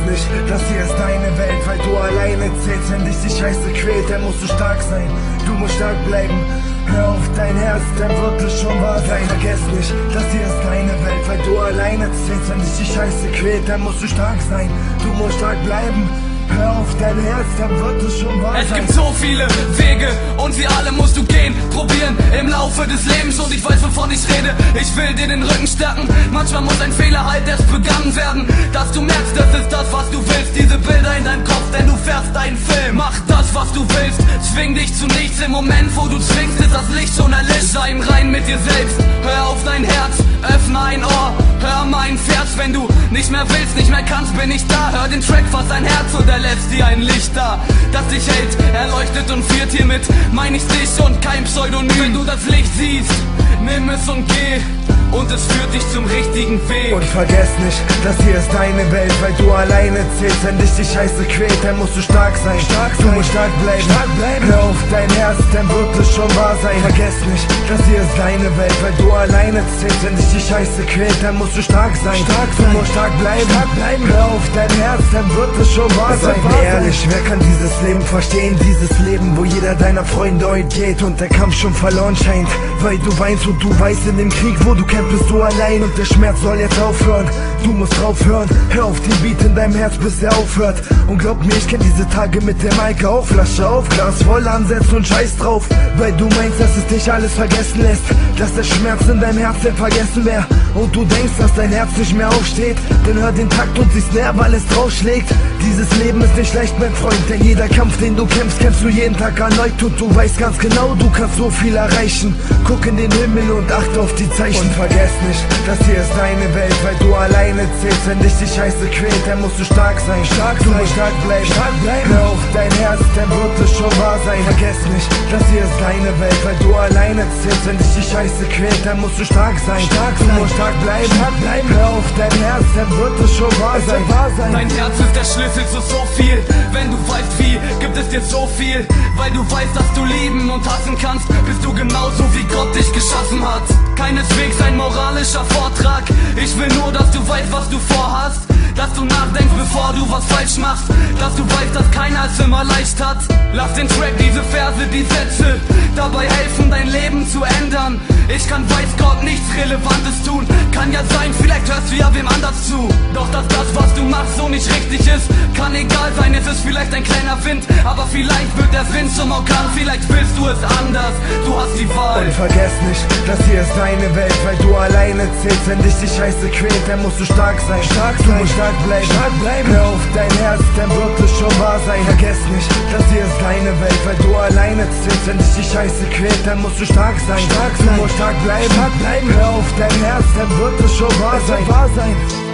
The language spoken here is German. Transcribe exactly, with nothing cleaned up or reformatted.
nicht, das hier ist deine Welt, weil du alleine zählst. Wenn dich die Scheiße quält, dann musst du stark sein. Du musst stark bleiben. Hör auf dein Herz, dann wird es schon wahr sein. Vergess nicht, das hier ist deine Welt, weil du alleine zählst. Wenn dich die Scheiße quält, dann musst du stark sein. Du musst stark bleiben. Hör auf dein Herz, dann wird es schon wahr sein. Es gibt so viele Wege und sie alle musst du gehen, probieren im Laufe des Lebens. Und ich weiß, wovon ich rede, ich will dir den Rücken stärken. Manchmal muss ein Fehler halt erst begangen werden, dass du merkst, das ist das, was du willst. Diese Bilder in deinem Kopf, denn du fährst einen Film. Mach das, was du willst, zwing dich zu nichts. Im Moment, wo du zwingst, ist das Licht schon erlischt. Sei im Rein mit dir selbst, hör auf dein Herz, öffne ein Ohr, hör meinen Vers. Wenn du nicht mehr willst, nicht mehr kannst, bin ich da. Hör den Track, fass dein Herz und erlässt dir ein Licht da, das dich hält, erleuchtet und führt hiermit. Mein ich dich und kein Pseudonym. Wenn du das Licht siehst, nimm es und geh, und es führt dich zum richtigen Weg. Und vergess nicht, das hier ist deine Welt, weil du alleine zählst. Wenn dich die Scheiße quält, dann musst du stark sein. Stark du musst stark bleiben. stark bleiben. Hör auf dein Herz, dann wird es schon wahr sein. Vergess nicht, das hier ist deine Welt, weil du alleine zählst. Wenn dich die Scheiße quält, dann musst du stark sein. Stark du musst stark bleiben. stark bleiben. Hör auf dein Herz, dann wird es schon wahr sein. Wahr ehrlich, sein. Wer kann dieses Leben verstehen? Dieses Leben, wo jeder deiner Freunde heute geht und der Kampf schon verloren scheint. Weil du weinst und du weißt, in dem Krieg, wo du kämpfst, bist du allein und der Schmerz soll jetzt aufhören. Du musst drauf hören, hör auf den Beat in deinem Herz, bis er aufhört. Und glaub mir, ich kenn diese Tage mit der Maike auch. Flasche auf, Glas voll ansetzen und scheiß drauf. Weil du meinst, dass es dich alles vergessen lässt, dass der Schmerz in deinem Herz denn vergessen wär. Und du denkst, dass dein Herz nicht mehr aufsteht, dann hör den Takt und siehst näher, weil es draufschlägt. Dieses Leben ist nicht leicht, mein Freund, denn jeder Kampf, den du kämpfst, kämpfst du jeden Tag erneut. Und du weißt ganz genau, du kannst so viel erreichen. Guck in den Himmel und achte auf die Zeichen. Und vergess nicht, das hier ist deine Welt, weil du alleine zählst. Wenn dich die Scheiße quält, dann musst du stark sein. Stark du musst stark bleiben. stark bleiben. Hör auf dein Herz, dann wird es schon wahr sein. Vergess nicht, das hier ist deine Welt, weil du alleine zählst. Wenn dich die Scheiße quält, dann musst du stark sein. Stark du musst stark bleiben. stark bleiben. Hör auf dein Herz, dann wird es schon wahr sein. wahr sein. Dein Herz ist der Schlüssel zu so viel. Wenn du weißt wie, gibt es dir so viel. Weil du weißt, dass du lieben und hassen kannst, bist du genauso wie Gott dich geschaffen hat. Keineswegs ein moralischer Vortrag. Ich will nur, dass du weißt, was du vorhast. Dass du nachdenkst, bevor du was falsch machst. Dass du weißt, dass keiner es immer leicht hat. Lass den Track, diese Verse, die Sätze dabei helfen, dein Leben zu ändern. Ich kann weiß Gott nichts Relevantes tun. Kann ja sein, vielleicht hörst du ja wem anders zu. Doch dass das, was du machst, so nicht richtig ist, kann egal sein, es ist vielleicht ein kleiner Wind. Aber vielleicht wird der Wind zum Orkan. Vielleicht willst du es anders, du hast die Wahl. Und vergess nicht, das hier ist deine Welt, weil du alleine zählst. Wenn dich die Scheiße quält, dann musst du stark sein. Stark du musst stark bleiben. stark bleiben. Hör auf dein Herz, dann wird es schon wahr sein. Vergess nicht, das hier ist deine Welt, weil du alleine zählst. Wenn dich die Scheiße quält, dann musst du stark sein. Stark du musst stark bleiben. stark bleiben. Hör auf dein Herz, dann wird es schon wahr sein. wahr sein.